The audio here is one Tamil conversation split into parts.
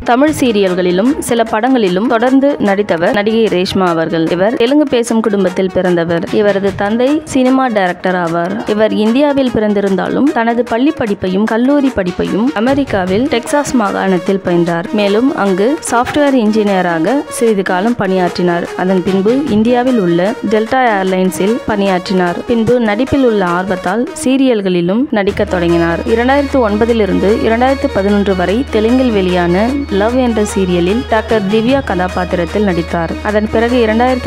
தமிழ் சீரியல்களிலும் சில படங்களிலும் தொடர்ந்து நடித்தவர் நடிகை ரேஷ்மா அவர்கள். இவர் தெலுங்கு பேசும் குடும்பத்தில் பிறந்தவர். இவரது தந்தை சினிமா டைரக்டர் ஆவார். இவர் இந்தியாவில் பிறந்திருந்தாலும் தனது பள்ளி படிப்பையும் கல்லூரி படிப்பையும் அமெரிக்காவில் டெக்சாஸ் மாகாணத்தில் பயின்றார். மேலும் அங்கு சாப்ட்வேர் இன்ஜினியராக சிறிது காலம் பணியாற்றினார். அதன் பின்பு இந்தியாவில் உள்ள டெல்டா ஏர்லைன்ஸில் பணியாற்றினார். பின்பு நடிப்பில் உள்ள ஆர்வத்தால் சீரியல்களிலும் நடிக்க தொடங்கினார். 2009 2011 வரை தெலுங்கில் வெளியான லவ் என்ற சீரியலில் டாக்டர் திவ்யா கதாபாத்திரத்தில் நடித்தார். அதன் பிறகு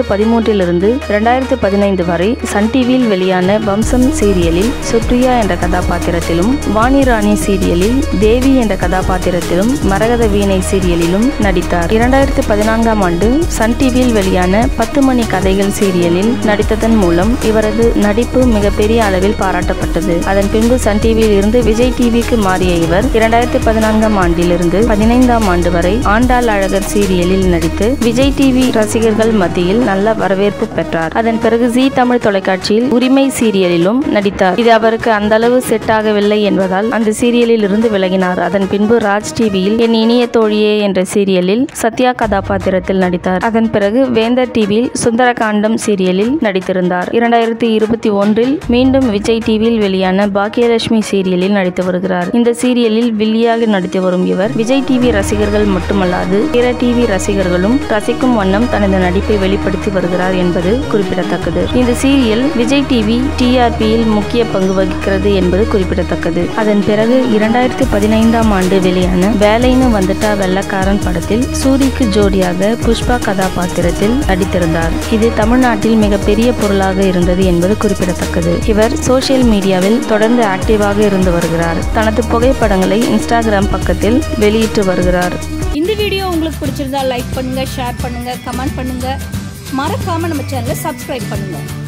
2013 2015 வரை சன் டிவியில் வெளியான வம்சம் சீரியலில் சுப்ரியா என்ற கதாபாத்திரத்திலும், வாணி ராணி சீரியலில் தேவி என்ற கதாபாத்திரத்திலும், மரகத வீணை சீரியலிலும் நடித்தார். 2014 ஆண்டு சன் டிவியில் வெளியான 10 மணி கதைகள் சீரியலில் நடித்ததன் மூலம் இவரது நடிப்பு மிகப்பெரிய அளவில் பாராட்டப்பட்டது. அதன் பின்பு சன் டிவியில் இருந்து விஜய் டிவிக்கு மாறிய இவர் 2014 ஆண்டிலிருந்து 15 ஆண்டு வரை ஆண்டாள் அழகர் சீரியலில் நடித்து விஜய் டிவி ரசிகர்கள் மத்தியில் நல்ல வரவேற்பு பெற்றார். அதன் பிறகு ஜி தமிழ் தொலைக்காட்சியில் உரிமை சீரியலிலும் நடித்தார். இது அவருக்கு அந்த அளவு செட் ஆகவில்லை என்பதால் அந்த சீரியலில் இருந்து விலகினார். அதன் பின்பு ராஜ் டிவியில் என் இனிய தோழியே என்ற சீரியலில் சத்யா கதாபாத்திரத்தில் நடித்தார். அதன் பிறகு வேந்தர் டிவியில் சுந்தரகாண்டம் சீரியலில் நடித்திருந்தார். 2021 மீண்டும் விஜய் டிவியில் வெளியான பாக்கியலட்சுமி சீரியலில் நடித்து வருகிறார். இந்த சீரியலில் வில்லியாக நடித்து வரும் இவர் விஜய் டிவி ரசிகர்கள் மட்டுமல்லாது பிற டிவி ரசிகர்களும் ரசிக்கும் வண்ணம் தனது நடிப்பை வெளிப்படுத்தி வருகிறார் என்பது குறிப்பிடத்தக்கது. இந்த சீரியல் விஜய் டிவி டிஆர்பியில் முக்கிய பங்கு வகிக்கிறது என்பது குறிப்பிடத்தக்கது. அதன் பிறகு 2015 ஆண்டு வெளியான வேலைன்னு வந்துட்டா வெள்ளக்காரன் படத்தில் சூரிக்கு ஜோடியாக புஷ்பா கதாபாத்திரத்தில் நடித்திருந்தார். இது தமிழ்நாட்டில் மிகப்பெரிய பொருளாக இருந்தது என்பது குறிப்பிடத்தக்கது. இவர் சோசியல் மீடியாவில் தொடர்ந்து ஆக்டிவாக இருந்து வருகிறார். தனது புகைப்படங்களை இன்ஸ்டாகிராம் பக்கத்தில் வெளியிட்டு வருகிறார். இந்த வீடியோ உங்களுக்கு பிடிச்சிருந்தா லைக் பண்ணுங்க, ஷேர் பண்ணுங்க, கமெண்ட் பண்ணுங்க. மறக்காம நம்ம சேனலை சப்ஸ்கிரைப் பண்ணுங்க.